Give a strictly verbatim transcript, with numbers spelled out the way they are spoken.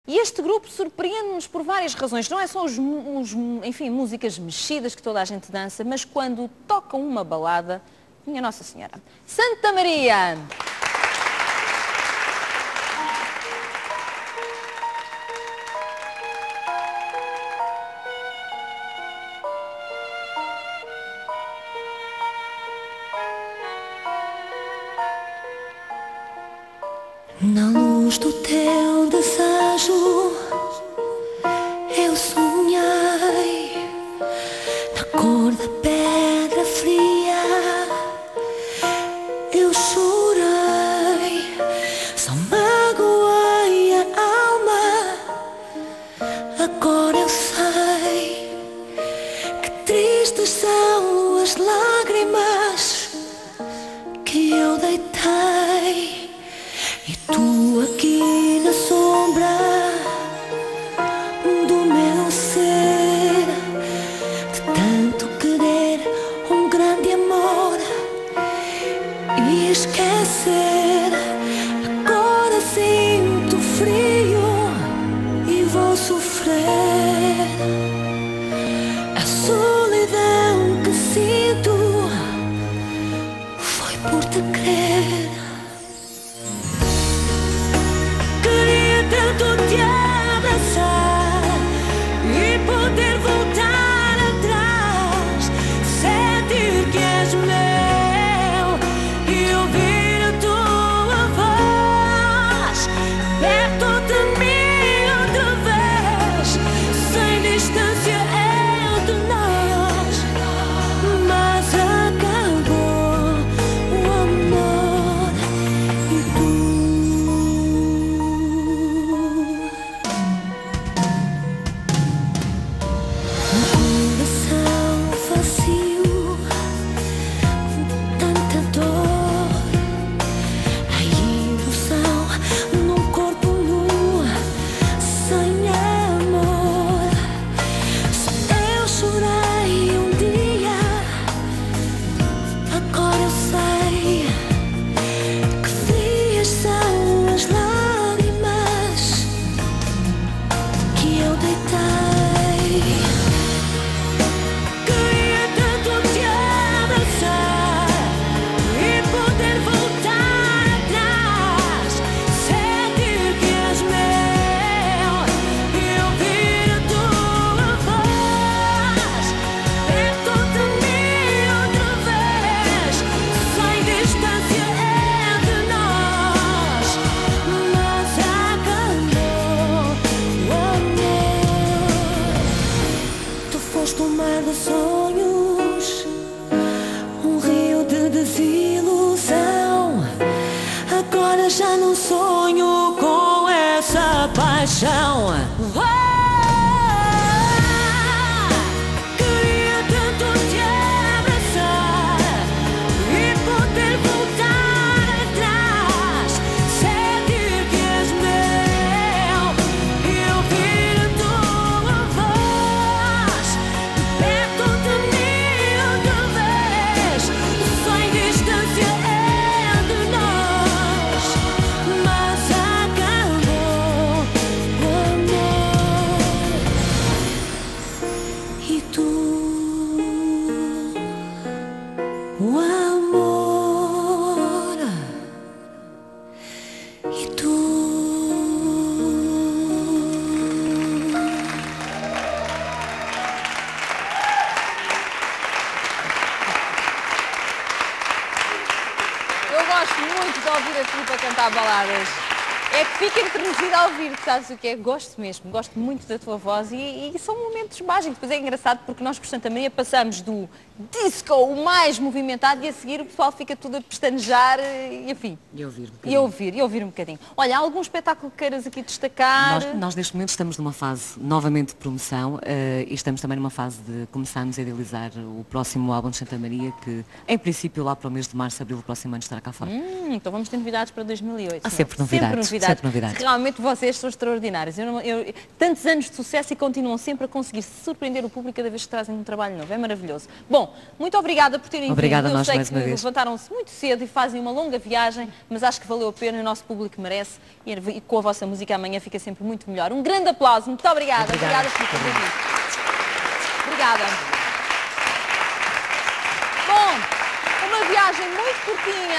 E este grupo surpreende-nos por várias razões. Não é só os, os, enfim, músicas mexidas que toda a gente dança, mas quando tocam uma balada, minha Nossa Senhora. Santa Maria! Na luz do teu desejo eu sonhei, na cor da pedra fria eu chorei, só magoei a alma. Agora eu sei que tristes são as lágrimas que eu deitei. E tu aqui na sombra do meu ser, de tanto querer um grande amor e esquecer. Agora sinto frio e vou sofrer. A solidão que sinto foi por te querer. Tanto te abraçar e poder voltar atrás, sentir que és meu e ouvir a tua voz perto de mim outra vez, sem distância entre nós. Mas acabou o amor e tu. Um mar de sonhos, um rio de desilusão. Agora já não sonho com essa paixão. Queria tanto te abraçar e poder voltar atrás, sentir que és meu e ouvir a tua voz perto de mim outra vez, sem distância entre nós. Mas acabou o amor e tu. O amor e tu. Eu gosto muito de ouvir a Filipa cantar baladas. É que fica entretenido a ouvir, sabes o que é? Gosto mesmo, gosto muito da tua voz e, e são momentos mágicos. Depois é engraçado porque nós por Santa Maria passamos do disco o mais movimentado e a seguir o pessoal fica tudo a pestanejar e enfim. E ouvir um E bocadinho. ouvir, e ouvir um bocadinho. Olha, há algum espetáculo que queiras aqui destacar? Nós, nós neste momento estamos numa fase novamente de promoção uh, e estamos também numa fase de começarmos a idealizar o próximo álbum de Santa Maria, que em princípio lá para o mês de março, abril do próximo ano estará cá fora. Hum, então vamos ter novidades para dois mil e oito. Há não? sempre novidades. Sempre novidades. sempre novidades. Realmente vocês são extraordinários. Eu não- eu- tantos anos de sucesso e continuam sempre a conseguir surpreender o público cada vez que trazem um trabalho novo. É maravilhoso. Bom, muito obrigada por terem Obrigada vindo. a Eu nós sei mais que uma vez. levantaram-se muito cedo e fazem uma longa viagem, mas acho que valeu a pena e o nosso público merece. E e com a vossa música amanhã fica sempre muito melhor. Um grande aplauso. Muito obrigada. Obrigada. Obrigada por terem vindo. Obrigada. Bom, uma viagem muito curtinha.